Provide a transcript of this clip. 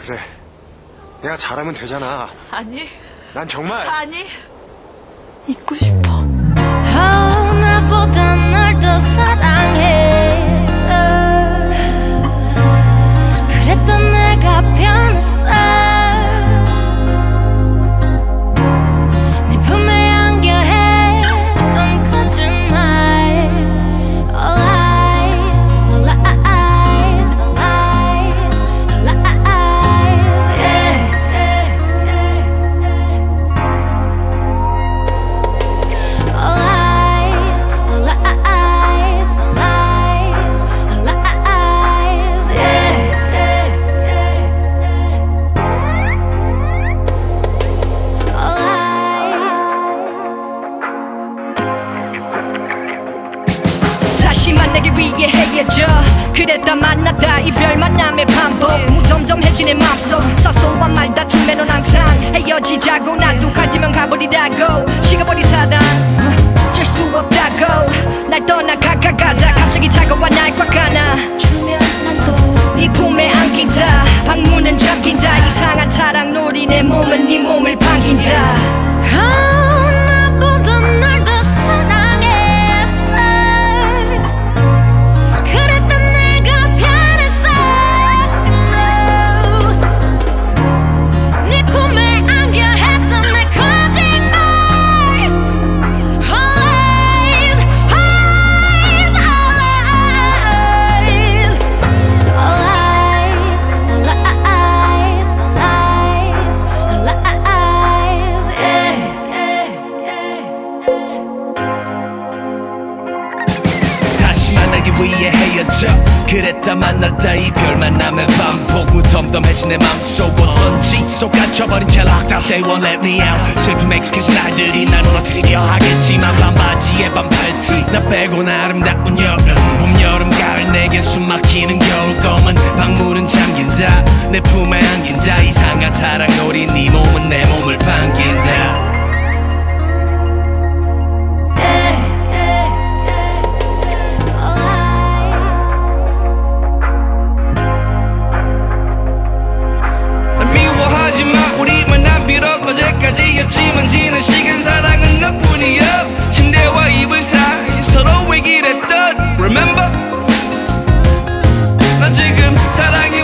그래, 내가 잘하면 되잖아. 아니, 난 정말 아니, 잊고 싶어. 나보다 널 더 사랑했어. 그랬던 내가 변했어. 내 품에 안겨했던 거짓말. All lies, all lies, all lies, all lies, yeah. All lies, all lies, all lies, all lies, yeah. All lies. 다시 만나기 위해 헤어져. 그랬다 만났다 이별 만남의 반복. 무덤덤해진 내 맘속 사소한 말 다툼에 넌 항상 헤어지자고 나도 갈대면 가버리라고 식어버린 사랑 질 수 없다고 날 떠나가다 갑자기 다가와 날 꽉 안아주면 난 또 네 품에 안긴다. 방문은 잠긴다. 이상한 사랑놀이 내 몸은 네 몸을 반긴다. 나보다 널 더 사랑했어. 그랬던 내가 변했어. No. 네 품에 안겨 했던 내 거짓말. All lies, all lies, all lies, all lies, all lies, all lies, yeah. 다시 만나기 위해 헤어져. 그랬다 만났다 이별 만남의 반복. 무덤덤해진 내 맘속 오선지 속 갇혀버린 채 locked up. They won't let me out. 슬픔에 익숙해진 날들이 날 무너뜨리려 하겠지만 반바지에 반팔티 나 빼곤 아름다운 여름 봄 여름 가을 내게 숨막히는 겨울 검은 방물은 잠긴다. 내 품에 안긴다. 이상한 사랑놀이 네 몸은 내 몸을 반긴다. 미워하지마 우리 만난 비록 어제까지였지만 지난 시간 사랑은 너뿐이야. 침대와 이불 사이 서로 얘기를 했던 Remember 난 지금 사랑이